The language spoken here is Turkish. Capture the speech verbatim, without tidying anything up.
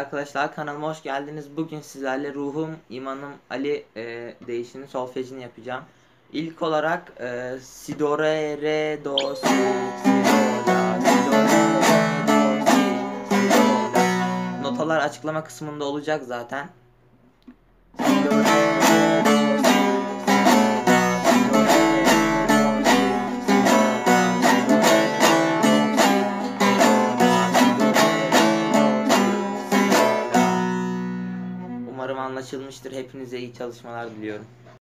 Arkadaşlar kanalıma hoş geldiniz. Bugün sizlerle ruhum, imanım Ali e, değişini solfejini yapacağım. İlk olarak e, si do re re do si si do la si do re re do si si do la. Notalar açıklama kısmında olacak zaten. Si do re re do si Umarım anlaşılmıştır. Hepinize iyi çalışmalar diliyorum.